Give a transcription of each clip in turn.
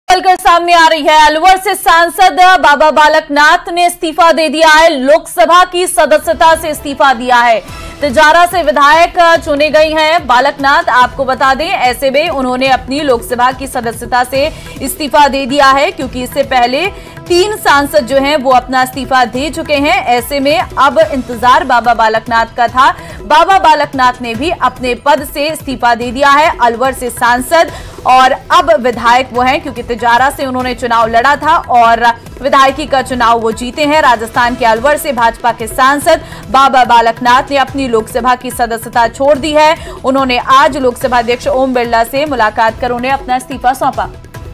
निकलकर सामने आ रही है। अलवर से सांसद बाबा बालकनाथ ने इस्तीफा दे दिया है। लोकसभा की सदस्यता से इस्तीफा दिया है। तिजारा से विधायक चुने गई हैं बालकनाथ। आपको बता दें, ऐसे में उन्होंने अपनी लोकसभा की सदस्यता से इस्तीफा दे दिया है, क्योंकि इससे पहले 3 सांसद जो हैं वो अपना इस्तीफा दे चुके हैं। ऐसे में अब इंतजार बाबा बालकनाथ का था। बाबा बालकनाथ ने भी अपने पद से इस्तीफा दे दिया है। अलवर से सांसद और अब विधायक वो हैं, क्योंकि तिजारा से उन्होंने चुनाव लड़ा था और विधायकी का चुनाव वो जीते हैं। राजस्थान के अलवर से भाजपा के सांसद बाबा बालकनाथ ने अपनी लोकसभा की सदस्यता छोड़ दी है। उन्होंने आज लोकसभा अध्यक्ष ओम बिरला से मुलाकात कर उन्हें अपना इस्तीफा सौंपा।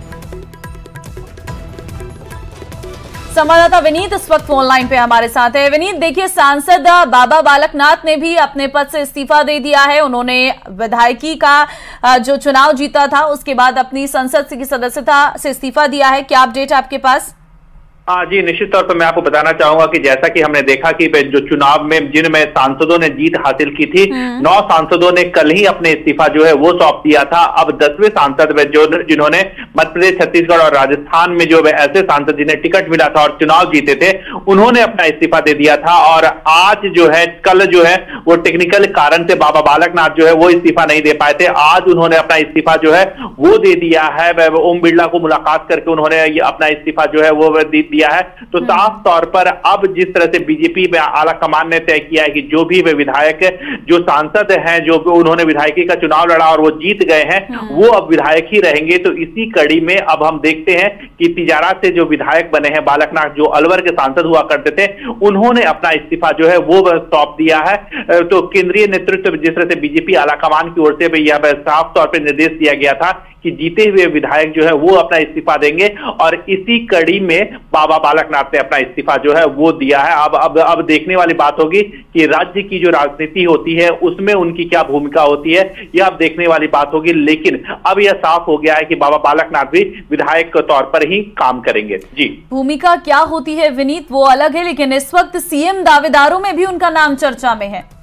संवाददाता विनीत इस वक्त फोन लाइन पे हमारे साथ है। विनीत, देखिए, सांसद बाबा बालकनाथ ने भी अपने पद से इस्तीफा दे दिया है। उन्होंने विधायकी का जो चुनाव जीता था उसके बाद अपनी संसद की सदस्यता से इस्तीफा दिया है। क्या अपडेट आपके पास? हाँ जी, निश्चित तौर पर मैं आपको बताना चाहूंगा कि जैसा कि हमने देखा कि जो चुनाव में जिनमें सांसदों ने जीत हासिल की थी, 9 सांसदों ने कल ही अपने इस्तीफा जो है वो सौंप दिया था। अब 10वें सांसद में जिन्होंने मध्य प्रदेश, छत्तीसगढ़ और राजस्थान में जो ऐसे सांसद जिन्हें टिकट मिला था और चुनाव जीते थे, उन्होंने अपना इस्तीफा दे दिया था। और आज जो है, कल जो है वो टेक्निकल कारण से बाबा बालकनाथ जो है वो इस्तीफा नहीं दे पाए थे। आज उन्होंने अपना इस्तीफा जो है वो दे दिया है। ओम बिरला को मुलाकात करके उन्होंने अपना इस्तीफा जो है वो दिया है। तो साफ तौर पर अब जिस तरह से बीजेपी में आला कमान ने तय किया है कि जो भी वे विधायक, जो सांसद हैं, जो उन्होंने विधायकी का चुनाव लड़ा और वो जीत गए हैं, वो अब विधायक ही रहेंगे। तो इसी कड़ी में अब हम देखते हैं कि तिजारा से जो विधायक बने हैं बालकनाथ, जो अलवर के सांसद हुआ करते थे, उन्होंने अपना इस्तीफा जो है वो सौंप दिया है। तो केंद्रीय नेतृत्व, जिस तरह से बीजेपी आला कमान की ओर से यह साफ तौर पर निर्देश दिया गया था कि जीते हुए विधायक जो है वो अपना इस्तीफा देंगे, और इसी कड़ी में बाबा बालकनाथ ने अपना इस्तीफा जो है वो दिया है। अब देखने वाली बात होगी कि राज्य की जो राजनीति होती है उसमें उनकी क्या भूमिका होती है, यह अब देखने वाली बात होगी। लेकिन अब यह साफ हो गया है कि बाबा बालकनाथ भी विधायक के तौर पर ही काम करेंगे। जी, भूमिका क्या होती है विनीत, वो अलग है, लेकिन इस वक्त सीएम दावेदारों में भी उनका नाम चर्चा में है।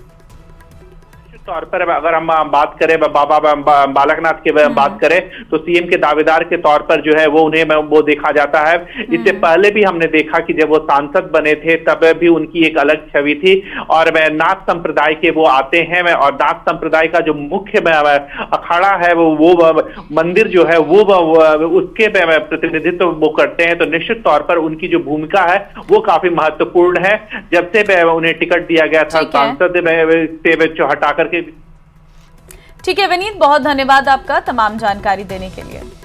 तौर पर अगर हम बात करें, बाबा बालकनाथ की बात करें, तो सीएम के दावेदार के तौर पर जो है वो उन्हें वो देखा जाता है। इससे पहले भी हमने देखा कि जब वो सांसद बने थे तब भी उनकी एक अलग छवि थी। और नाथ संप्रदाय के वो आते हैं, और नाथ संप्रदाय का जो मुख्य अखाड़ा है वो मंदिर जो है वो उसके प्रतिनिधित्व वो करते हैं। तो निश्चित तौर पर उनकी जो भूमिका है वो काफी महत्वपूर्ण है। जब से उन्हें टिकट दिया गया था सांसद से हटाकर। ठीक है विनीत, बहुत धन्यवाद आपका तमाम जानकारी देने के लिए।